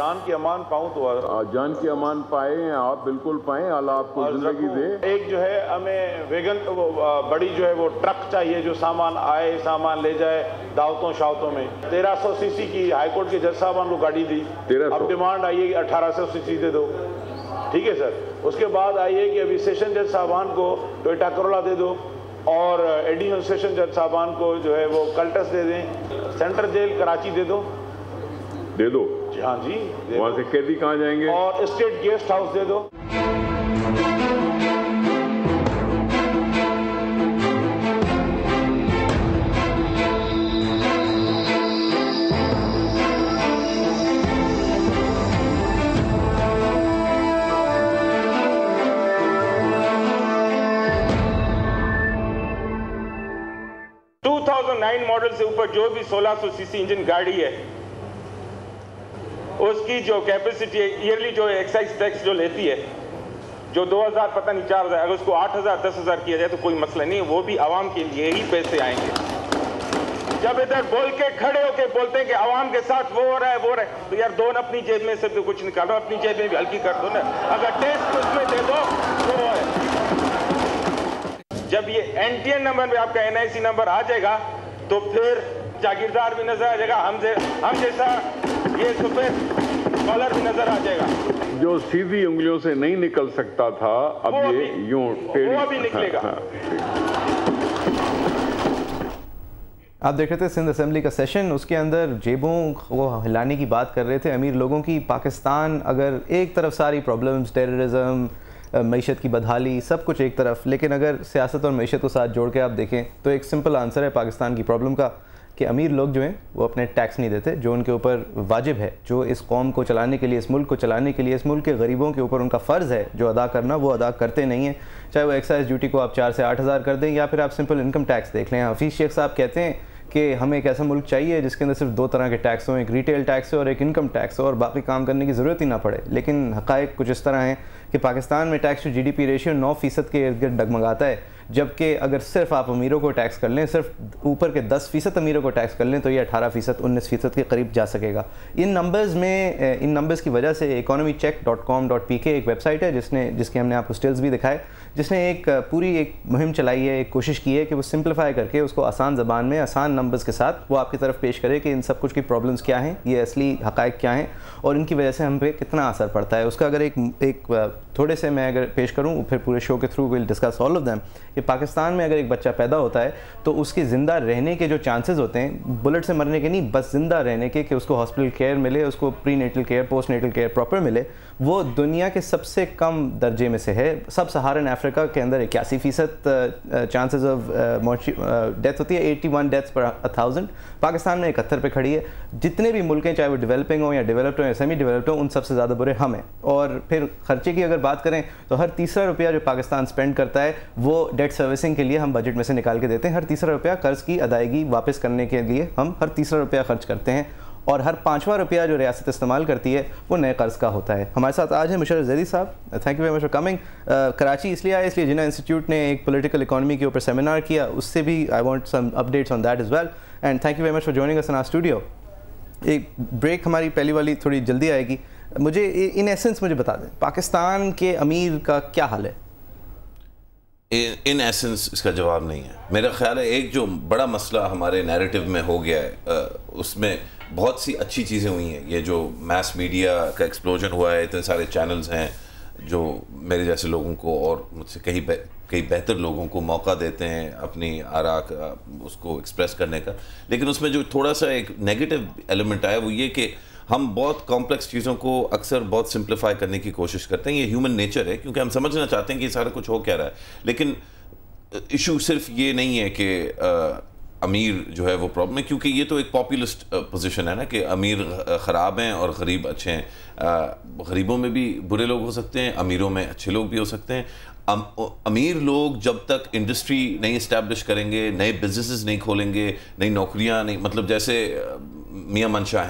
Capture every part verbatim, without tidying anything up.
जान की अमान पाऊँ तो जान की अमान पाए आप, बिल्कुल पाएं, अल्लाह आपको जिंदगी दे। एक जो है हमें वेगन वो बड़ी जो है वो ट्रक चाहिए जो सामान आए सामान ले जाए दावतों शावतों में। तेरह सौ सीसी की हाईकोर्ट के जज साहबान को गाड़ी दी, अब डिमांड आई है कि अठारह सौ सीसी दे दो। ठीक है सर। उसके बाद आई है कि अभी सेशन जज साहबान को टोयोटा करोला दे दो और एडिशनल सेशन जज साहबान को जो है वो कल्टस दे दें। सेंट्रल जेल कराची दे दो दे दो जी, हाँ जी। वहाँ से कैदी कहाँ जाएंगे? और स्टेट गेस्ट हाउस दे दो। दो हज़ार नौ मॉडल से ऊपर जो भी सोलह सौ सीसी इंजन गाड़ी है उसकी जो कैपेसिटी ईयरली जो एक्साइज टैक्स जो लेती है जो दो हज़ार पता नहीं चार हज़ार, अगर उसको आठ हज़ार दस हज़ार किया जाए तो कोई मसला नहीं, वो भी आवाम के लिए ही पैसे आएंगे। जब इधर बोल के खड़े होके बोलते हैं कि आवाम के साथ वो हो रहा है वो हो रहा है, तो यार दो अपनी जेब में से तो कुछ निकालो, अपनी जेब में भी हल्की कर दो ना। अगर टेस्ट उसमें दे दो तो वो है। जब ये एनटीएन नंबर में आपका एनआईसी नंबर आ जाएगा तो फिर जागीरदार भी नजर आ जाएगा, हम जे, हम जैसा ये सफेद कॉलर भी नजर आ जाएगा। जो सीधी उंगलियों से नहीं निकल सकता था अब ये यूं टेढ़ी, वो भी निकलेगा। हाँ, हाँ, आप देख रहे थे सिंध असेंबली का सेशन, उसके अंदर जेबों को हिलाने की बात कर रहे थे अमीर लोगों की। पाकिस्तान अगर एक तरफ सारी प्रॉब्लम्स, टेररिज्म, मईशत की बदहाली, सब कुछ एक तरफ, लेकिन अगर सियासत और मईशत को साथ जोड़ के आप देखें तो एक सिंपल आंसर है पाकिस्तान की प्रॉब्लम का कि अमीर लोग जो हैं वो अपने टैक्स नहीं देते जो उनके ऊपर वाजिब है, जो इस कौम को चलाने के लिए, इस मुल्क को चलाने के लिए, इस मुल्क के गरीबों के ऊपर उनका फ़र्ज़ है जो अदा करना, वो अदा करते नहीं हैं। चाहे वो एक्साइज ड्यूटी को आप चार से आठ हज़ार कर दें या फिर आप सिंपल इनकम टैक्स देख लें। हफीज़ शेख साहब कहते हैं कि हमें एक ऐसा मुल्क चाहिए जिसके अंदर सिर्फ दो तरह के टैक्स हों, एक रिटेल टैक्स हो और एक इनकम टैक्स हो, और बाकी काम करने की ज़रूरत ही ना पड़े। लेकिन हक़ाइक़ कुछ इस तरह हैं कि पाकिस्तान में tax to G D P ratio नौ फ़ीसद के इर्द गिर्द डगमगाता है, जबकि अगर सिर्फ आप अमीरों को टैक्स कर लें, सिर्फ ऊपर के दस फ़ीसद अमीरों को टैक्स कर लें तो ये अठारह फ़ीसद उन्नीस फ़ीसद के करीब जा सकेगा। इन नंबर्स में, इन नंबर्स की वजह से economy check dot com dot P K एक वेबसाइट है जिसने जिसके हमने आपको स्टिल्स भी दिखाए, जिसने एक पूरी एक मुहिम चलाई है, एक कोशिश की है कि वो सिंप्लीफाई करके उसको आसान ज़बान में, आसान नंबर्स के साथ वो आपकी तरफ पेश करे कि इन सब कुछ की प्रॉब्लम्स क्या हैं, ये असली हक़ाइक़ क्या हैं और इनकी वजह से हम पे कितना असर पड़ता है। उसका अगर एक एक थोड़े से मैं अगर पेश करूँ, फिर पूरे शो के through will discuss all of them, कि पाकिस्तान में अगर एक बच्चा पैदा होता है तो उसके ज़िंदा रहने के जो चांसेस होते हैं, बुलेट से मरने के नहीं, बस ज़िंदा रहने के, कि उसको हॉस्पिटल केयर मिले, उसको prenatal care, postnatal care proper मिले, वो दुनिया के सबसे कम दर्जे में से है। सब सहारन अफ्रीका के अंदर इक्यासी फ़ीसद चांसेस ऑफ डेथ होती है, eighty one deaths per thousand. Pakistan में इकहत्तर पे खड़ी है। जितने भी मुल्क हैं, चाहे वो डेवलपिंग हो या डेवलप्ड हो या सेमी डेवलप्ड हो, उन सबसे ज़्यादा बुरे हम हैं। और फिर खर्चे की अगर बात करें तो हर तीसरा रुपया जो पाकिस्तान स्पेंड करता है वो डेट सर्विसिंग के लिए हम बजट में से निकाल के देते हैं। हर तीसरा रुपया कर्ज़ की अदायगी वापस करने के लिए हम हर तीसरा रुपया खर्च करते हैं, और हर पाँचवा रुपया जो रियासत इस्तेमाल करती है वो नए कर्ज़ का होता है। हमारे साथ आज है Musharraf Zaidi sahab, thank you very much for coming. Karachi इसलिए आए इसलिए जिन्ना इंस्टीट्यूट ने एक पॉलिटिकल इकोनॉमी के ऊपर सेमिनार किया, उससे भी I want some updates on that as well, and thank you very much for joining us in our studio. एक ब्रेक हमारी पहली वाली थोड़ी जल्दी आएगी। मुझे इन एसेंस मुझे बता दें पाकिस्तान के अमीर का क्या हाल है? इन एसेंस इसका जवाब नहीं है। मेरा ख्याल है एक जो बड़ा मसला हमारे नैरेटिव में हो गया है, उसमें बहुत सी अच्छी चीज़ें हुई हैं। ये जो मैस मीडिया का एक्सप्लोजन हुआ है, इतने सारे चैनल्स हैं जो मेरे जैसे लोगों को और मुझसे कई कई बेहतर लोगों को मौका देते हैं अपनी आरा का उसको एक्सप्रेस करने का। लेकिन उसमें जो थोड़ा सा एक नेगेटिव एलिमेंट आया वो ये कि हम बहुत कॉम्प्लेक्स चीज़ों को अक्सर बहुत सिंप्लीफाई करने की कोशिश करते हैं। ये ह्यूमन नेचर है, क्योंकि हम समझना चाहते हैं कि सारा कुछ हो क्या रहा है। लेकिन इशू सिर्फ ये नहीं है कि अमीर जो है वो प्रॉब्लम है, क्योंकि ये तो एक पॉपुलिस्ट पोजीशन है ना कि अमीर ख़राब हैं और गरीब अच्छे हैं। गरीबों में भी बुरे लोग हो सकते हैं, अमीरों में अच्छे लोग भी हो सकते हैं। अम, अमीर लोग जब तक इंडस्ट्री नहीं इस्टेब्लिश करेंगे, नए बिजनेसेस नहीं खोलेंगे, नई नौकरियां नहीं, मतलब जैसे मियां मंशा हैं,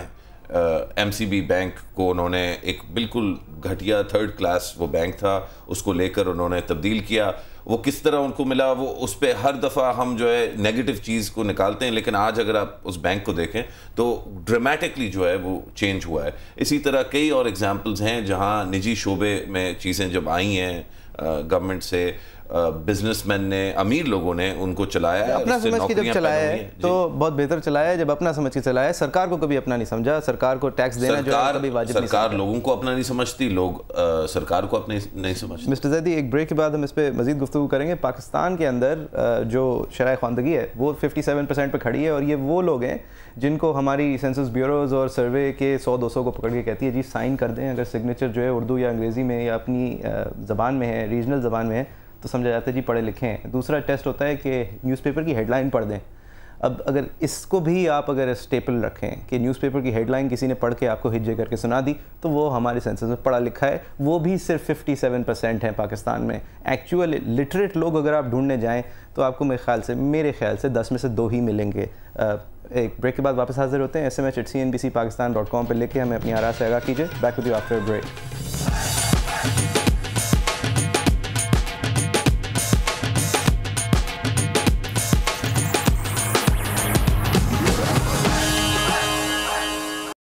एमसीबी बैंक को उन्होंने एक बिल्कुल घटिया थर्ड क्लास वो बैंक था, उसको लेकर उन्होंने तब्दील किया। वो किस तरह उनको मिला, वो उस पर हर दफ़ा हम जो है नेगेटिव चीज़ को निकालते हैं, लेकिन आज अगर आप उस बैंक को देखें तो ड्रामेटिकली जो है वो चेंज हुआ है। इसी तरह कई और एग्जांपल्स हैं जहां निजी शोबे में चीज़ें जब आई हैं गवर्नमेंट से, बिजनेसमैन ने, अमीर लोगों ने उनको चलाया है, अपना समझ के जब चलाया है तो बहुत बेहतर चलाया है। जब अपना समझ के चलाया है, सरकार को कभी अपना नहीं समझा, सरकार को टैक्स देना जो है कभी वाजिब नहीं। सरकार लोगों को अपना नहीं समझती, लोग आ, सरकार को अपने नहीं समझते। मिस्टर जैदी, एक ब्रेक के बाद हम इस पर मजीद गुफ्तगू करेंगे। पाकिस्तान के अंदर जो शरह ख़वानदगी है वो सत्तावन परसेंट पे खड़ी है, और ये वो लोग हैं जिनको हमारी सेंसस ब्यूरोज और सर्वे के सौ दो सौ को पकड़ के कहती है जी साइन कर दें, अगर सिग्नेचर जो है उर्दू या अंग्रेज़ी में या अपनी ज़बान में है, रीजनल ज़बान में है, तो समझा जाता है जी पढ़े लिखे हैं। दूसरा टेस्ट होता है कि न्यूज़पेपर की हेडलाइन पढ़ दें। अब अगर इसको भी आप अगर स्टेपल रखें कि न्यूज़पेपर की हेडलाइन किसी ने पढ़ के आपको हिज्जे करके सुना दी, तो वो हमारे सेंसस में पढ़ा लिखा है, वो भी सिर्फ सत्तावन परसेंट है पाकिस्तान में। एक्चुअल लिटरेट लोग अगर आप ढूंढने जाएं तो आपको मेरे ख्याल से मेरे ख्याल से दस में से दो ही मिलेंगे। एक ब्रेक के बाद वापस हाजिर होते हैं। S M H at C N B C Pakistan dot com पर लेके हमें अपनी आरा से आगाह कीजिए। Back with you after break.